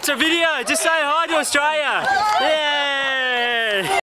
It's a video. Just say hi to Australia. Yeah.